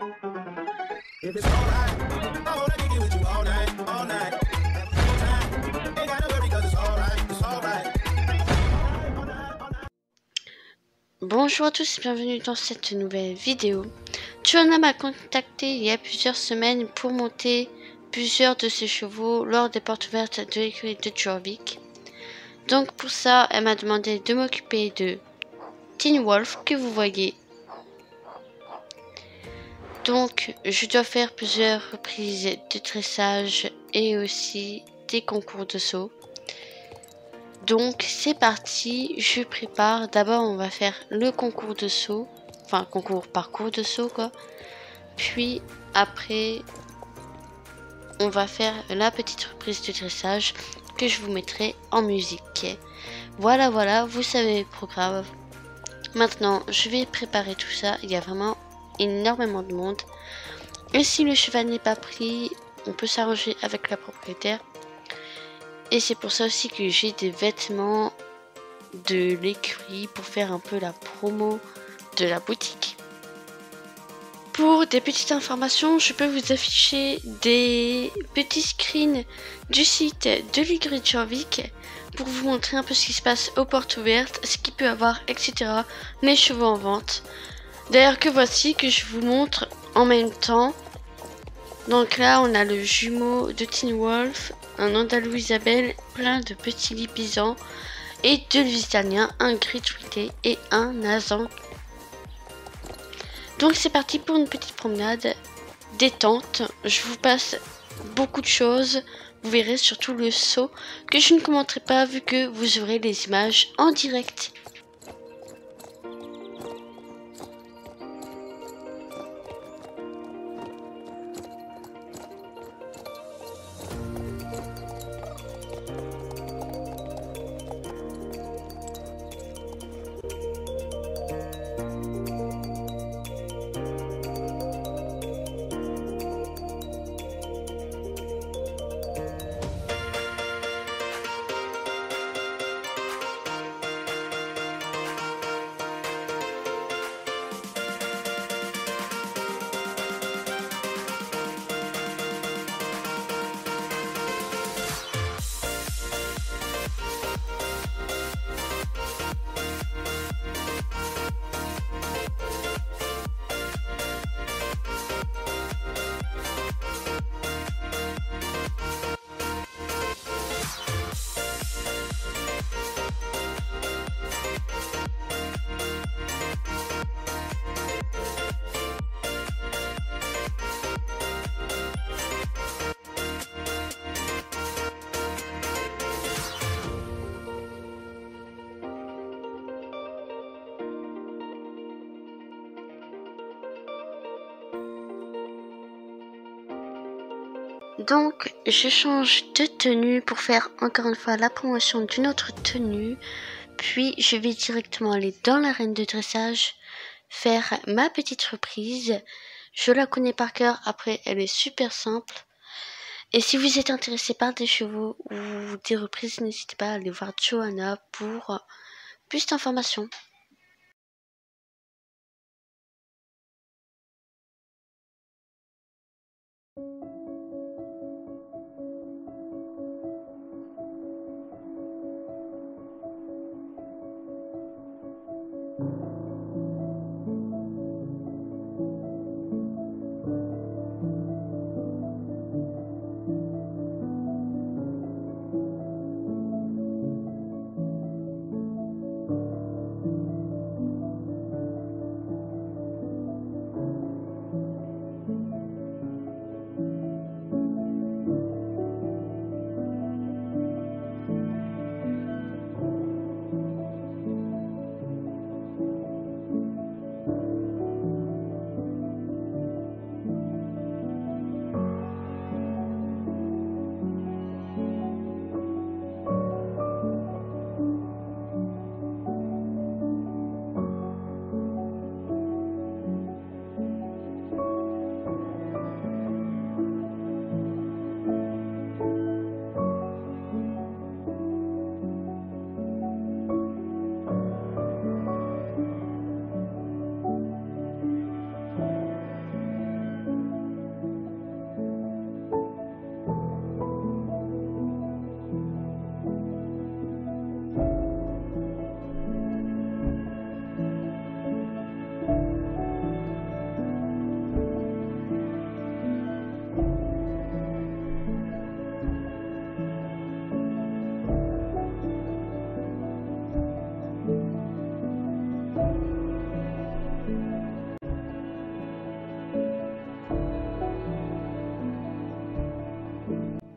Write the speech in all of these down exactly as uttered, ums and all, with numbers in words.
If it's alright, I wanna kick it with you all night, all night. Have a good time. Ain't gotta worry 'cause it's alright, it's alright. Bonjour à tous et bienvenue dans cette nouvelle vidéo. Joanna m'a contacté il y a plusieurs semaines pour monter plusieurs de ses chevaux lors des portes ouvertes de l'écurie de Jorvik. Donc pour ça, elle m'a demandé de m'occuper de Teen Wolf que vous voyez. Donc je dois faire plusieurs reprises de dressage et aussi des concours de saut. Donc c'est parti, je prépare. D'abord on va faire le concours de saut, enfin concours parcours de saut quoi. Puis après on va faire la petite reprise de dressage que je vous mettrai en musique. Voilà voilà, vous savez le programme. Maintenant je vais préparer tout ça, il y a vraiment énormément de monde. Et si le cheval n'est pas pris, on peut s'arranger avec la propriétaire. Et c'est pour ça aussi que j'ai des vêtements de l'écurie pour faire un peu la promo de la boutique. Pour des petites informations, je peux vous afficher des petits screens du site de l'écurie de Jorvik pour vous montrer un peu ce qui se passe aux portes ouvertes, ce qu'il peut avoir, et cetera. Les chevaux en vente. D'ailleurs que voici que je vous montre en même temps. Donc là on a le jumeau de Teen Wolf, un Andalou Isabelle, plein de petits lipisans et deux Lusitaniens, un gris tweeté et un nasan. Donc c'est parti pour une petite promenade détente. Je vous passe beaucoup de choses. Vous verrez surtout le saut que je ne commenterai pas vu que vous aurez les images en direct. Donc je change de tenue pour faire encore une fois la promotion d'une autre tenue. Puis je vais directement aller dans l'arène de dressage, faire ma petite reprise. Je la connais par cœur, après elle est super simple. Et si vous êtes intéressé par des chevaux ou des reprises, n'hésitez pas à aller voir Joanna pour plus d'informations.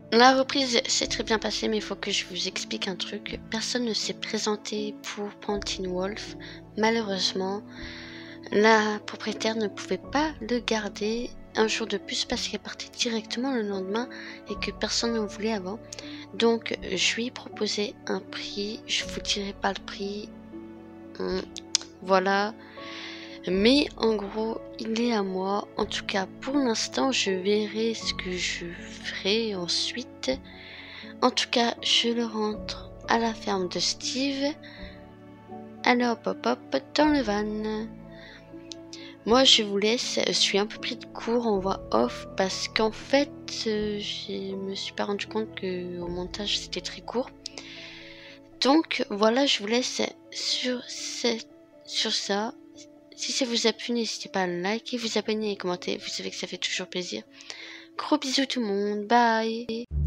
La reprise s'est très bien passée, mais il faut que je vous explique un truc. Personne ne s'est présenté pour prendre Teen Wolf. Malheureusement, la propriétaire ne pouvait pas le garder un jour de plus parce qu'elle partait directement le lendemain et que personne ne voulait avant. Donc, je lui ai proposé un prix. Je vous dirai pas le prix. Hum, voilà. Mais en gros, il est à moi. En tout cas, pour l'instant, je verrai ce que je ferai ensuite. En tout cas, je le rentre à la ferme de Steve. Alors, hop hop, dans le van. Moi, je vous laisse. Je suis un peu pris de court en voix off parce qu'en fait, je me suis pas rendu compte que au montage, c'était très court. Donc, voilà, je vous laisse sur, ce, sur ça. Si ça vous a plu, n'hésitez pas à liker, vous abonner et commenter. Vous savez que ça fait toujours plaisir. Gros bisous tout le monde. Bye.